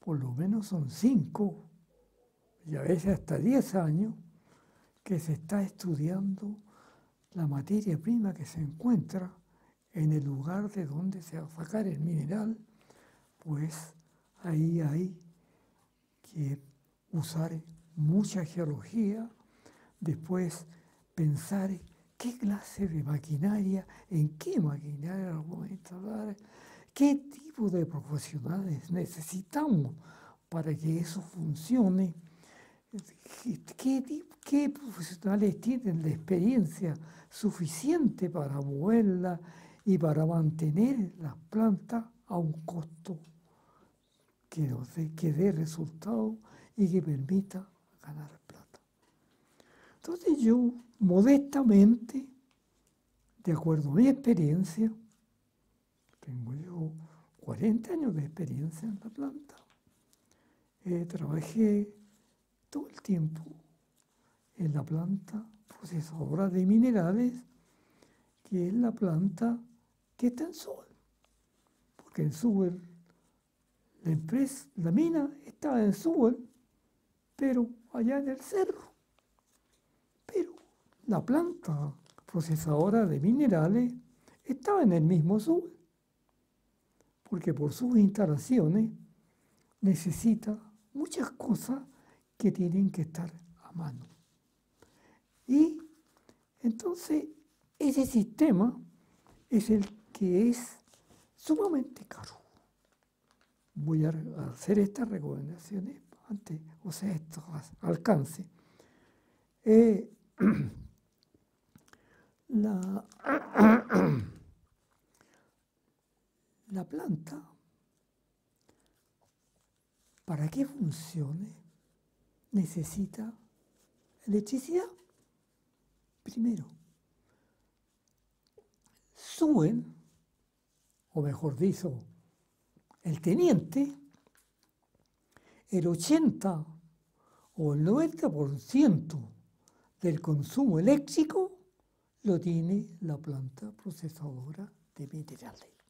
por lo menos son 5 y a veces hasta 10 años que se está estudiando la materia prima que se encuentra en el lugar de donde se va a sacar el mineral, pues ahí hay que usar mucha geología, después pensar qué clase de maquinaria, en qué maquinaria lo vamos a instalar, qué tipo de profesionales necesitamos para que eso funcione, qué profesionales tienen la experiencia suficiente para moverla y para mantener las plantas a un costo que dé resultado y que permita ganar plata. Entonces yo, modestamente, de acuerdo a mi experiencia, tengo yo 40 años de experiencia en la planta, trabajé todo el tiempo en la planta procesadora de minerales, que es la planta que está en Sewell, porque en Sewell la mina estaba en Sewell, pero allá en el cerro. Pero la planta procesadora de minerales estaba en el mismo Sewell, porque por sus instalaciones necesita muchas cosas que tienen que estar a mano. Y entonces ese sistema es el que es sumamente caro. Voy a hacer estas recomendaciones antes, o sea, estos alcances. La planta, para que funcione, necesita electricidad. Primero, Sewell, o mejor dicho, el teniente, el 80 o el 90% del consumo eléctrico lo tiene la planta procesadora de minerales.